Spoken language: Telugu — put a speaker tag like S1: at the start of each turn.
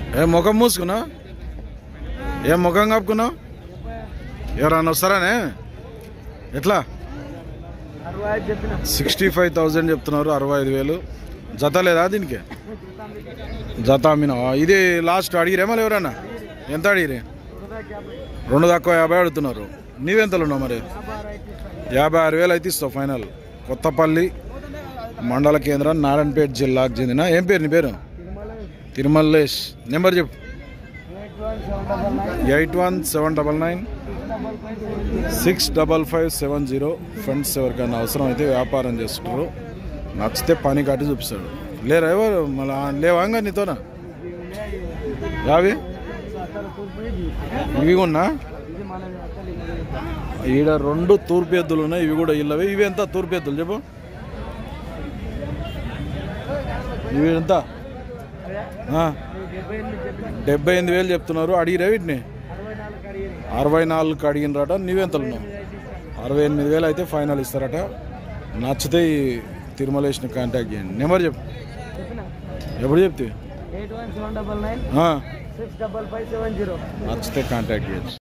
S1: ఏ ముఖం మూసుకున్నావు? ఏం ముఖం కప్పుకున్నావు? ఎవరన్నా వస్తారానే? ఎట్లా? 65,000 చెప్తున్నారు. 65,000 జత లేదా దీనికి? జత అమ్మినా. ఇది లాస్ట్ అడిగిరే మళ్ళీ ఎవరన్నా? ఎంత అడిగిరే? 2 తక్కువ 50 అడుగుతున్నారు. నీవెంతలు ఉన్నావు మరి? 56,000 అయితే ఇస్తావు ఫైనల్. కొత్తపల్లి మండల కేంద్రం, నారాయణపేట జిల్లాకు చెందిన. ఏం పేరు నీ పేరు? తిరుమల్లేష్. నెంబర్ చెప్పు. 8179965570. ఫ్రెండ్స్ ఎవరికైనా అవసరం అయితే వ్యాపారం చేస్తుంటారు, నచ్చితే పని కట్టి చూపిస్తాడు. లేరా ఎవరు మళ్ళా? లేవాగా నీతోనా? యావి ఇవి ఉన్నా? ఈడ 2 తూర్పు ఎద్దులు ఉన్నాయి. ఇవి కూడా ఇల్లవి. ఇవి ఎంత తూర్పు ఎద్దులు చెప్పు? ఇవి ఎంత? 78,000 చెప్తున్నారు. అడిగిరే వీటిని? 64కి అడిగినరాట. నీవెంతలున్నావు? 68,000 అయితే ఫైనల్ ఇస్తారట. నచ్చితే ఈ తిరుమలేష్ని కాంటాక్ట్ చేయండి. నెంబర్ చెప్పు. ఎప్పుడు చెప్తే? నచ్చితే కాంటాక్ట్ చేయొచ్చు.